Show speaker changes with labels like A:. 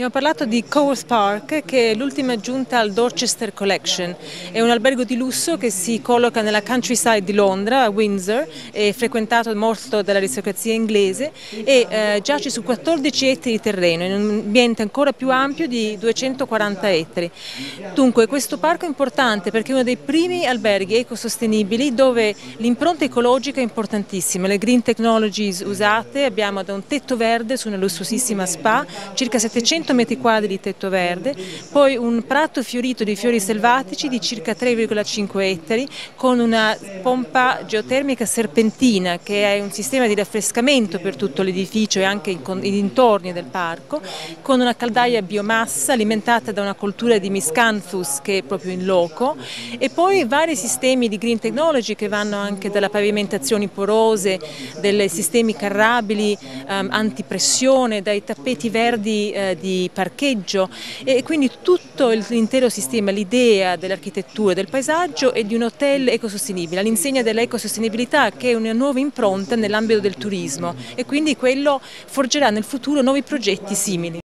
A: Abbiamo parlato di Coworth Park, che è l'ultima aggiunta al Dorchester Collection. È un albergo di lusso che si colloca nella countryside di Londra, a Windsor, è frequentato molto dall'aristocrazia inglese e giace su 14 ettari di terreno, in un ambiente ancora più ampio di 240 ettari. Dunque questo parco è importante perché è uno dei primi alberghi ecosostenibili dove l'impronta ecologica è importantissima, le green technologies usate, abbiamo da un tetto verde su una lussuosissima spa, circa 700 metri quadri di tetto verde, poi un prato fiorito di fiori selvatici di circa 3,5 ettari con una pompa geotermica serpentina che è un sistema di raffrescamento per tutto l'edificio e anche i dintorni del parco, con una caldaia a biomassa alimentata da una coltura di miscanthus che è proprio in loco, e poi vari sistemi di green technology che vanno anche dalla pavimentazioni porose, dei sistemi carrabili antipressione, dai tappeti verdi di parcheggio, e quindi tutto l'intero sistema, l'idea dell'architettura, del paesaggio e di un hotel ecosostenibile, all'insegna dell'ecosostenibilità, che è una nuova impronta nell'ambito del turismo, e quindi quello forgerà nel futuro nuovi progetti simili.